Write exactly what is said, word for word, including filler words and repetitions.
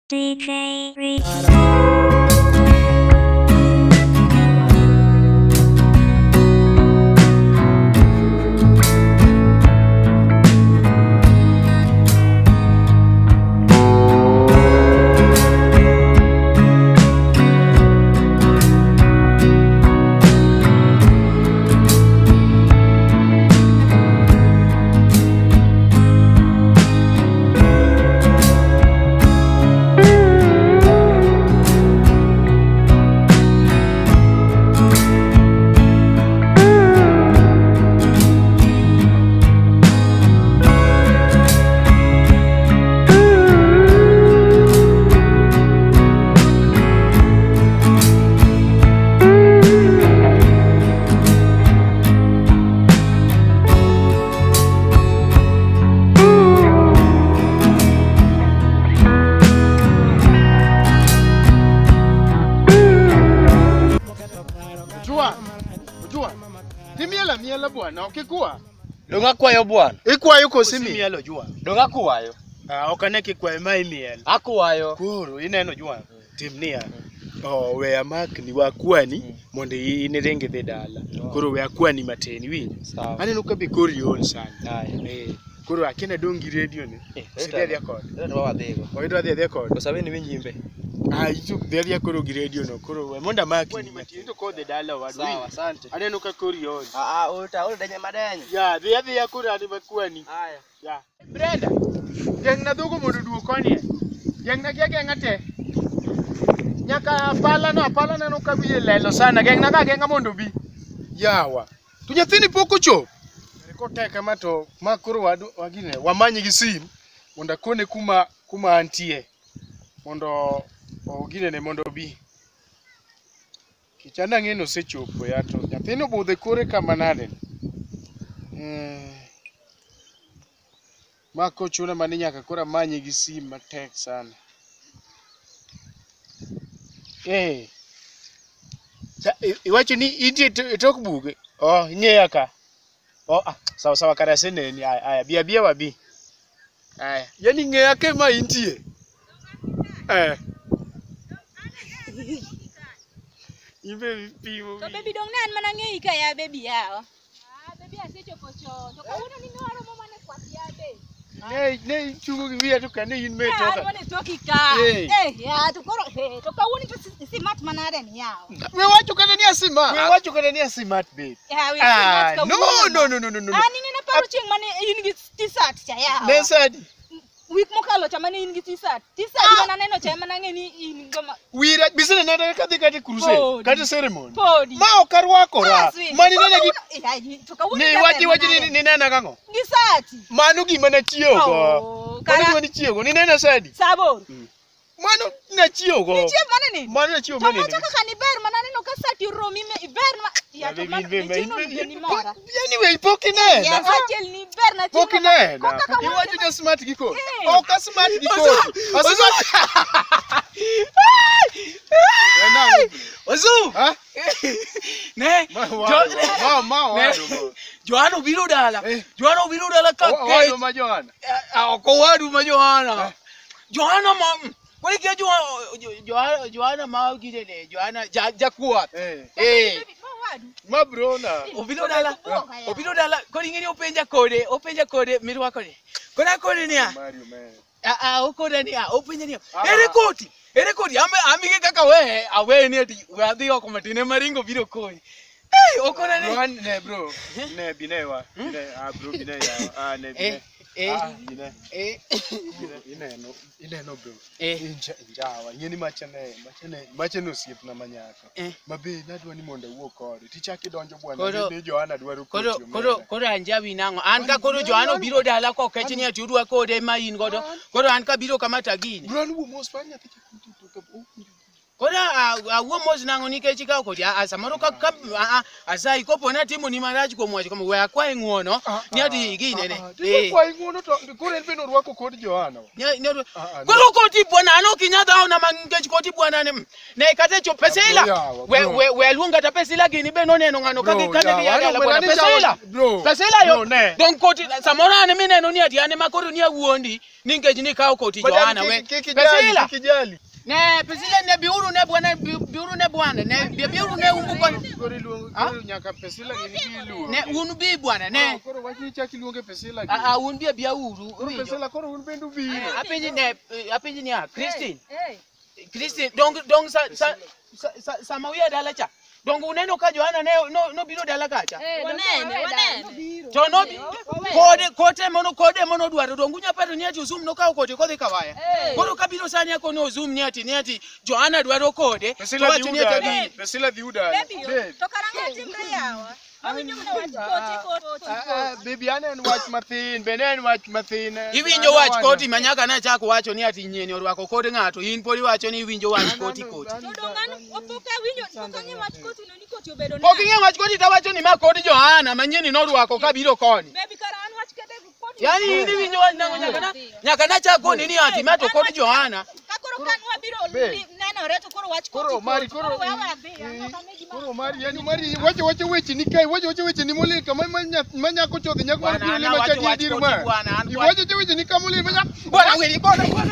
D J Reach. Miela miela bwana, ukikuwa. Donga kwayo bwana. Ikwayo kosi miela jua. Donga kwayo. Ah, okane kikwayo mai miela. Akwayo. Kuro ineno jua. Timnia. Oh, we amak ni wakwani mondo inirenge the dala. Kuro we akwani mateni winjo. Sawa. Aneno ka bi kori on sana. Haya. Eh, kuro akina dongi radio ni. Sidia dia kod. Ndio wadhigo. Oidwa dia dia kod. Kwa sababu ni winjimbe. Ah, itu dia koro gi radio no. Kuro we monda mak ni mateni to kod the dala wadu. Sawa, asante. Aneno ka kori on. Ah ah, uta ule denye madenye. Ya, dia dia kuro ani makwani. Haya. Ya. Brenda. Yang na dugo modu duo koni. Yang na kia genga te. Nyaka pala no pala no kabiye lelo sana genga na genga mondo bi. Yawa. Tunyathini poko chop. Ko teka mato makuru wadu wagine wamanyi gi sim mondo kone kuma kuma antie. Mondo ogine ne mondo bi. Kichana ngeno sechopo ya to. Nyathino budhe kore kama nade. Mm. Mako chuna mani nyaka kora manyi gi sim matek sana. Eh. Sa iwacho ni itie tok buge. Oh, nyeya ka. Oh, ah, sawa sawa kada seneni. Aya, aya, bia bia wabi. Aya, yani ngeya ke ma intie. Eh. Ibe piwo. So baby dong nan manange ika ya baby yao. Ah, baby asecho pocho. To kauno ni nwaro mama ne kwati ya be. Ne ne chugo gi wiya to kane in me Ya, to. mone toki ka. Eh, ya to koro he. To kauno to si mat manade ni yao. We wacho kana ni asima. We wacho kana ni asimat babe. Ya, we Ah, mat ka. no no no no no no. Ah, ni na paro ching mane in gi t-shirt cha yao. Ne sadi. Week mokalo cha mane in gi t-shirt. T-shirt mana neno cha manange ni in goma. Wira bisene nenda kati kati crusade. Kati ceremony. Podi. Ma okarwako ra. Mani nena gi Eh, to kauno ni wachi wachi ni ni nena kango. gi sati. Manu gi mana chiyo go. Oh, Manu kara. gi chiyo go ni nena sadi. Sabor. Manu na chiyo go. Ni chiyo mane ni? Manu na chiyo To mane. mocha kaka ni ber mana neno ka sati romi me ber ma ya to man chino ni mora. Anyway, poki nena. Ya sachel ni ber na chino. Poki nena. Kaka Iwacho jo smart gi ko. Eh. O ka smart gi ko. Asmart. Wena. Ozoom. Ha? Ne. Ma ma ma wa. Joano biro dala. Eh. Joano biro dala ka. Wa ma Joana. Ah, ko wadu ma Joana. Joana ma kwani kia Joana Joana ma gide ne. Joana jakuat. Eh. Eh. Ma brona. Obiro dala. Obiro dala. Kodi ngeni openja kode, openja kode mirwa kode. Kona kode ni ah. Mario man. Ah ah okoda ni ah openja ni. Ere koti. Ere koti ambe amige kaka we awe ni ati we adhi oko matine maringo biro koi. Eh okoda ni. Bro ne bro. Ne binewa. Ne ah bro bineya. Ah ne bine. Eh bine. eh Ine no. Ine no bro. eh Inja injawa. Ngeni machane, machane, machane osiep na manyaka. eh Mabe nadwa ni mondo wuo kode. Tichaki donjo Koro- bwana ni Joana dwaro koti. Koro koro koro anjawi nango an ka koro Joano biro dala ko keche ni ati udwa kode ma in godo koro an ka biro kamata gini Bro nu mos panya ticha kuntu to ka. koro awuo mos nango nikech ka kodi samoro ka asai kopo na timo ni marach kuom wacho kama we akwaye ng'uono ni ati gine ne Eh. Kwa ingono to kore beno rwako kod Joana. koro koti bwana an ok inyadh aona ma nikech koti koti bwana ne ne kate cho pesila we we we luonga ta pesila gini be no neno ngano kake kane ya dala bwana pesila pesila yo don koti samora ne mine no ni ati ane makoro ni awuondi ningeji ni kao koti Joana we pesila ne pesila ne biuru ne bwana biuru ne bwana ne biuru ne umbu kwa kori luongo nyaka pesila gini bilu ne unu bi bwana ne koro wachi chaki luonge pesila a a un bi bia uru pesila koro un bendu bi apenji ne apenji ni a Christine Christine donc donc sa sa sa sa mawia dala cha donc uneno ka Joana ne no no biro dala kacha wanene wanene to no kode kote mono kode mono dwaro donc unya pato ni ati zoom no ka kode kode kawaya koro kabiro sani yako no zoom ni ati ni ati Joana dwaro kode pesila diuda pesila diuda to karanga timbe yawa awinyo mna wach koti koti baby anen wach mathin benen wach mathin iwinjo wach koti manyaka na chako wacho ni ati nyeni orwako kode ngato in podi wacho ni iwinjo wach koti koti dongano opoka winjo pokangi wach koti no ni koti obedo na pokinge wach koti tawacho ni ma kodi Joana manyeni norwako kabiro koni baby karan wach kete koti yani ini winjo wach nango nyaka na nyaka na chako ni ni ati mato kodi Joana kakoro kanwa biro neno reto koro wach koti koro mari koro koro mari yani mari wacho wacho wechi ni kai wacho wacho wechi ni mole kama manya manya ko chodhi nyako ni le macha di dir ma wacho wacho wechi ni kamole manya bwana we ni bwana